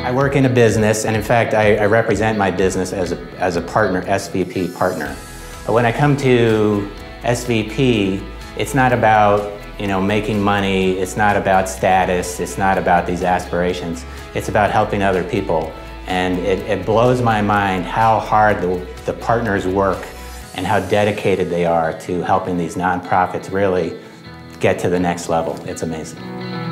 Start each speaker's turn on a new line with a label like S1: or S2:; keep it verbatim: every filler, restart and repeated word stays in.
S1: I work in a business, and in fact, I, I represent my business as a, as a partner, S V P partner. But when I come to S V P, it's not about you know, making money, it's not about status, it's not about these aspirations, it's about helping other people. And it, it blows my mind how hard the, the partners work and how dedicated they are to helping these nonprofits really get to the next level. It's amazing.